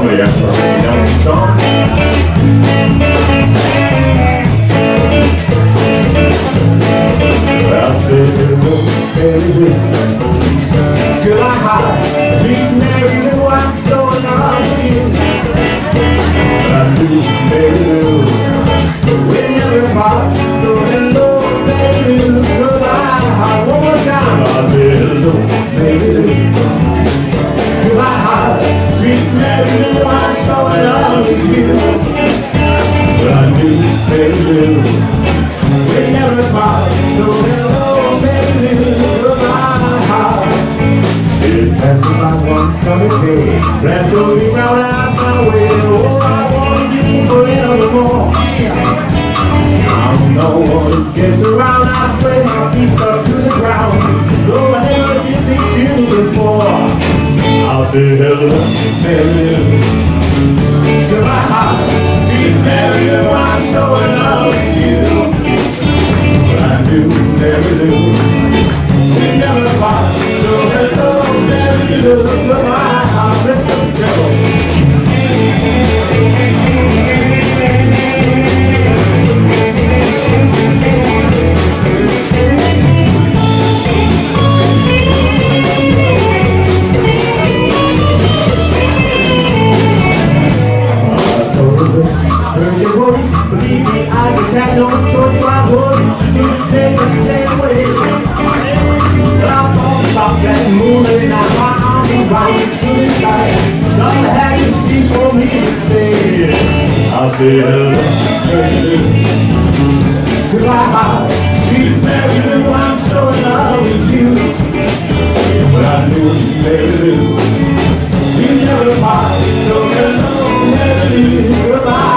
Well, yes, I mean, that's the song. Well, I said, hello, baby, goodbye, sweet Mary Lou, I'm so in love with you. I do, baby Lou, we'll never part. So hello, baby Lou, goodbye. One more time. I said, hello, baby Lou, goodbye, sweet Mary Lou, I'm so in love with you. Well, I do, baby Lou, we'll never part. So hello, baby Lou, goodbye. It passed me by one sunny day, glad to be round out my way. Oh, I want you forevermore. I'm the one who gets around, I sway my feet stuck to the ground. Though I never did meet you before, I'll say hello, Mary Lou, goodbye, sweet Mary Lou, I'm so in love with you. But I do, Mary Lou, we never part. So hello, Mary Lou, goodbye, Mr. Devil. Heard your voice, believe me, I just had no choice. So I would make a stay away. But I thought about that moonlit night, my arms around you, feeling tight. Nothing had to see for me to say. I'll say hello, Mary Lou, goodbye, sweet Mary Lou, I'm so in love with you. But I knew, Mary Lou, we never part. So hello, Mary Lou, goodbye.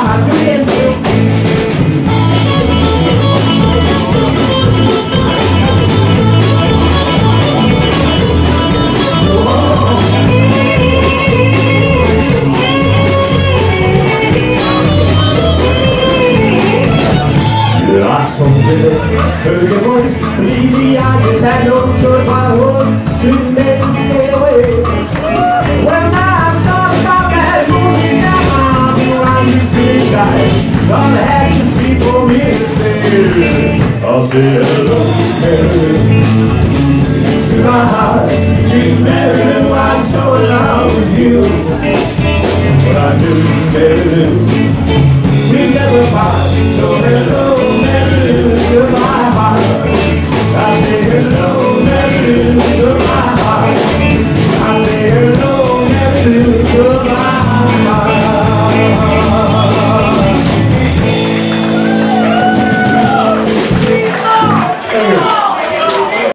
Heard your voice, believe me, I just had no choice. I couldn't make me stay away. Well, now I've thought about that movie, now my arms around you, feeling tight. God had to sleep for me to stay. I'll say hello, Mary Lou, goodbye, sweet Mary Lou.